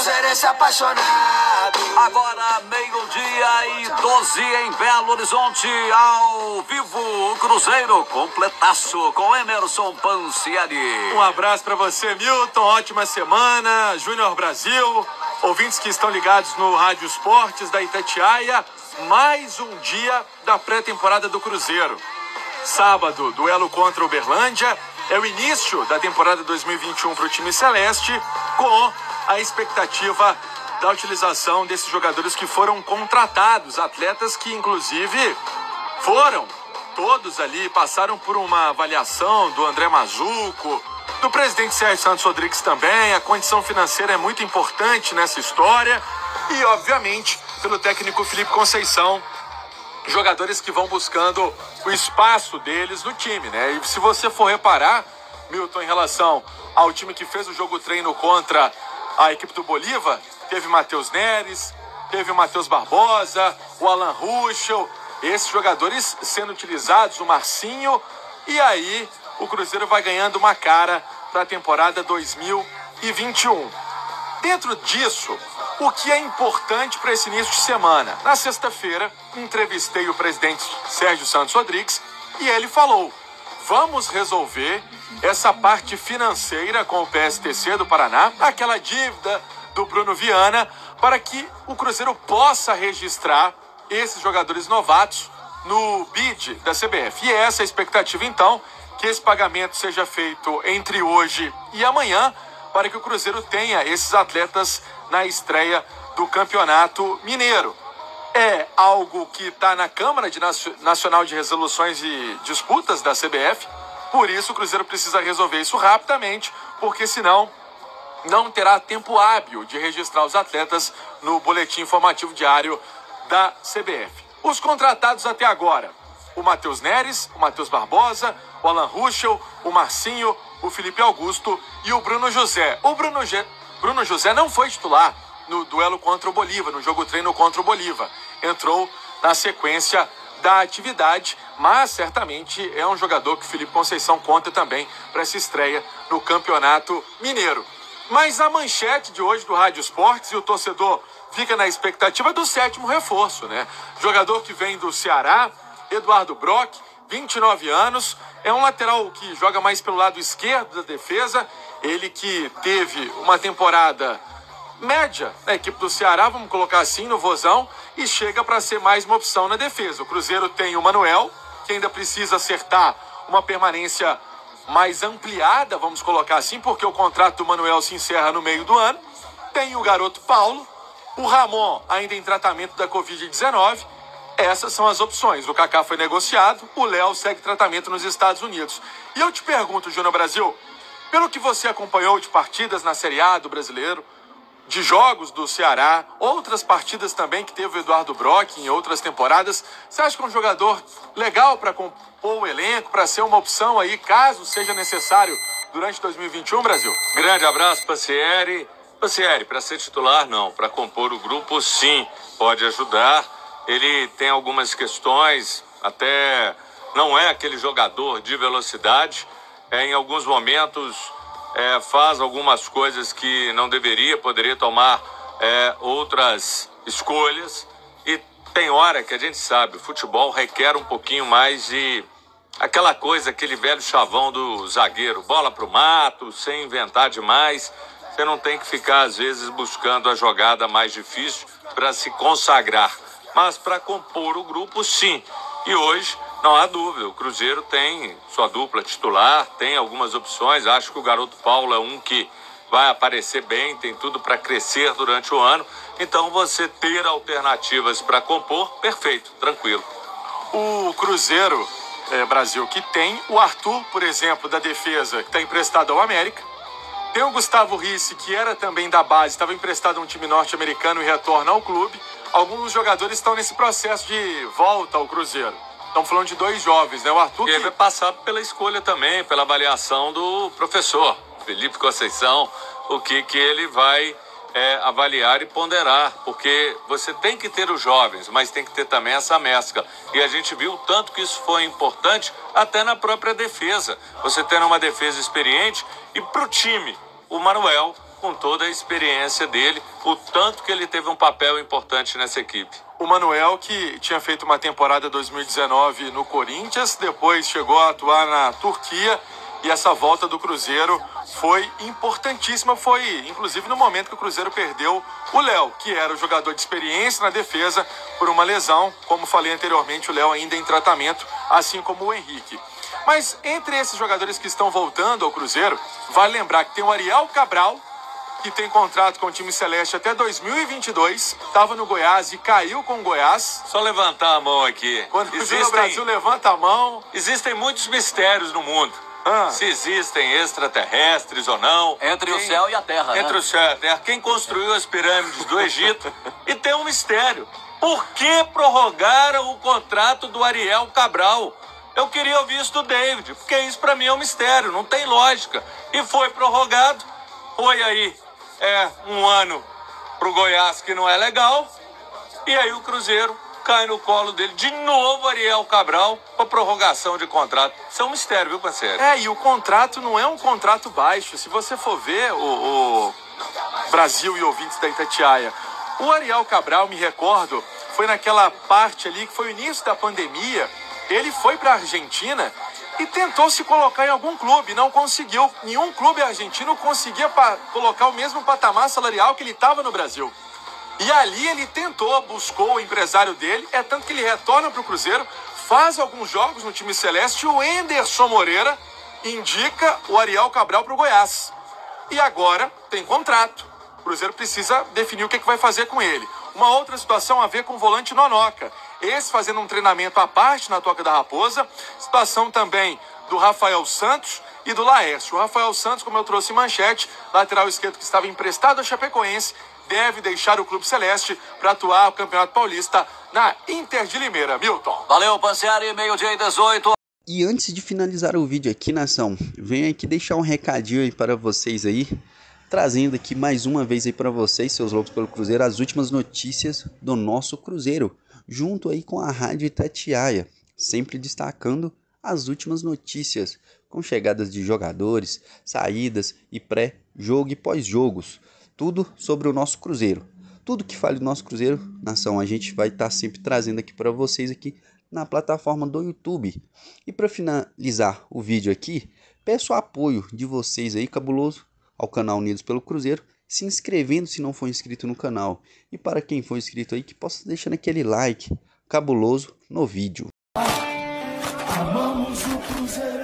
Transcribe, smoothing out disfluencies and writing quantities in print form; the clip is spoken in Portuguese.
cruzeirense apaixonado. Agora, meio-dia e 12 em Belo Horizonte, ao vivo, o Cruzeiro completaço com Emerson Pancieri. Um abraço para você, Milton, ótima semana, Júnior Brasil, ouvintes que estão ligados no Rádio Esportes da Itatiaia, mais um dia da pré-temporada do Cruzeiro. Sábado, duelo contra o Uberlândia, é o início da temporada 2021 para o time celeste, com a expectativa da utilização desses jogadores que foram contratados, atletas que inclusive foram todos ali, passaram por uma avaliação do André Mazuco, do presidente Sérgio Santos Rodrigues também. A condição financeira é muito importante nessa história e, obviamente, pelo técnico Felipe Conceição, jogadores que vão buscando o espaço deles no time, né? E se você for reparar, Milton, em relação ao time que fez o jogo treino contra a equipe do Bolívar, teve Matheus Neres, teve o Matheus Barbosa, o Alan Ruschel, esses jogadores sendo utilizados, o Marcinho, e aí o Cruzeiro vai ganhando uma cara para a temporada 2021. Dentro disso, o que é importante para esse início de semana? Na sexta-feira, entrevistei o presidente Sérgio Santos Rodrigues e ele falou: vamos resolver essa parte financeira com o PSTC do Paraná, aquela dívida do Bruno Viana, para que o Cruzeiro possa registrar esses jogadores novatos no bid da CBF. E essa é a expectativa, então, que esse pagamento seja feito entre hoje e amanhã, para que o Cruzeiro tenha esses atletas na estreia do Campeonato Mineiro. É algo que está na Câmara Nacional de Resoluções e Disputas da CBF, por isso o Cruzeiro precisa resolver isso rapidamente, porque senão não terá tempo hábil de registrar os atletas no boletim informativo diário da CBF. Os contratados até agora: o Matheus Neres, o Matheus Barbosa, o Alan Ruschel, o Marcinho, o Felipe Augusto e o Bruno José. O Bruno José não foi titular no duelo contra o Bolívar, no jogo treino contra o Bolívar. Entrou na sequência da atividade, mas certamente é um jogador que o Felipe Conceição conta também para essa estreia no Campeonato Mineiro. Mas a manchete de hoje do Rádio Esportes, e o torcedor fica na expectativa do sétimo reforço, né? Jogador que vem do Ceará, Eduardo Brock, 29 anos, é um lateral que joga mais pelo lado esquerdo da defesa, ele que teve uma temporada média na equipe do Ceará, vamos colocar assim, no Vozão, e chega para ser mais uma opção na defesa. O Cruzeiro tem o Manuel, que ainda precisa acertar uma permanência mais ampliada, vamos colocar assim, porque o contrato do Manuel se encerra no meio do ano. Tem o garoto Paulo, o Ramon ainda em tratamento da Covid-19. Essas são as opções. O Kaká foi negociado, o Léo segue tratamento nos Estados Unidos. E eu te pergunto, Júnior Brasil, pelo que você acompanhou de partidas na Série A do Brasileiro, de jogos do Ceará, outras partidas também que teve o Eduardo Brock em outras temporadas, você acha que é um jogador legal para compor o elenco, para ser uma opção aí, caso seja necessário, durante 2021, Brasil? Grande abraço, Pancieri. Pancieri, para ser titular, não. Para compor o grupo, sim, pode ajudar. Ele tem algumas questões, até não é aquele jogador de velocidade. Em alguns momentos faz algumas coisas que não deveria, poderia tomar outras escolhas. E tem hora que a gente sabe, o futebol requer um pouquinho mais de aquela coisa, aquele velho chavão do zagueiro, bola pro mato, sem inventar demais. Você não tem que ficar, às vezes, buscando a jogada mais difícil para se consagrar. Mas para compor o grupo, sim. E hoje, não há dúvida, o Cruzeiro tem sua dupla titular, tem algumas opções. Acho que o garoto Paulo é um que vai aparecer bem, tem tudo para crescer durante o ano. Então, você ter alternativas para compor, perfeito, tranquilo. O Cruzeiro, Brasil, que tem o Arthur, por exemplo, da defesa, que está emprestado ao América. Tem o Gustavo Risse, que era também da base, estava emprestado a um time norte-americano e retorna ao clube. Alguns jogadores estão nesse processo de volta ao Cruzeiro. Estamos falando de dois jovens, né? O Arthur que vai passar pela escolha também, pela avaliação do professor Felipe Conceição, o que ele vai avaliar e ponderar, porque você tem que ter os jovens, mas tem que ter também essa mescla. E a gente viu o tanto que isso foi importante até na própria defesa. Você tendo uma defesa experiente e para o time, o Manuel com toda a experiência dele, o tanto que ele teve um papel importante nessa equipe. O Manuel, que tinha feito uma temporada 2019 no Corinthians, depois chegou a atuar na Turquia, e essa volta do Cruzeiro foi importantíssima, foi inclusive no momento que o Cruzeiro perdeu o Léo, que era o jogador de experiência na defesa por uma lesão. Como falei anteriormente, o Léo ainda em tratamento, assim como o Henrique. Mas entre esses jogadores que estão voltando ao Cruzeiro, vale lembrar que tem o Ariel Cabral, que tem contrato com o time celeste até 2022, estava no Goiás e caiu com o Goiás. Só levantar a mão aqui. Quando o Brasil levanta a mão. Existem muitos mistérios no mundo. Se existem extraterrestres ou não. Entre o céu e a terra, Entre o céu e a terra. Quem construiu as pirâmides do Egito? E tem um mistério. Por que prorrogaram o contrato do Ariel Cabral? Eu queria ouvir isso do David, porque isso para mim é um mistério, não tem lógica. E foi prorrogado, foi aí um ano pro Goiás que não é legal, e aí o Cruzeiro cai no colo dele de novo, Ariel Cabral, com a prorrogação de contrato. Isso é um mistério, viu, parceiro? E o contrato não é um contrato baixo. Se você for ver o Brasil e ouvintes da Itatiaia, o Ariel Cabral, me recordo, foi naquela parte ali que foi o início da pandemia. Ele foi para a Argentina e tentou se colocar em algum clube, não conseguiu. Nenhum clube argentino conseguia colocar o mesmo patamar salarial que ele estava no Brasil. E ali ele tentou, buscou o empresário dele, tanto que ele retorna para o Cruzeiro, faz alguns jogos no time celeste, e o Enderson Moreira indica o Ariel Cabral para o Goiás. E agora tem contrato. O Cruzeiro precisa definir o que vai fazer com ele. Uma outra situação a ver com o volante Nonoca. Esse fazendo um treinamento à parte na Toca da Raposa. Situação também do Rafael Santos e do Laércio. O Rafael Santos, como eu trouxe em manchete, lateral esquerdo que estava emprestado ao Chapecoense, deve deixar o Clube Celeste para atuar o Campeonato Paulista na Inter de Limeira. Milton. Valeu, Pansiari, meio-dia e 18. E antes de finalizar o vídeo aqui, nação, venho aqui deixar um recadinho aí para vocês aí, trazendo aqui mais uma vez aí para vocês, seus loucos pelo Cruzeiro, as últimas notícias do nosso Cruzeiro, junto aí com a Rádio Itatiaia, sempre destacando as últimas notícias, com chegadas de jogadores, saídas e pré-jogo e pós-jogos, tudo sobre o nosso Cruzeiro. Tudo que fale do nosso Cruzeiro, nação, a gente vai estar sempre trazendo aqui para vocês aqui na plataforma do YouTube. E para finalizar o vídeo aqui, peço o apoio de vocês aí, cabuloso, ao canal Unidos pelo Cruzeiro, se inscrevendo se não for inscrito no canal. E para quem for inscrito aí, que possa deixar aquele like cabuloso no vídeo. Amamos o Cruzeiro.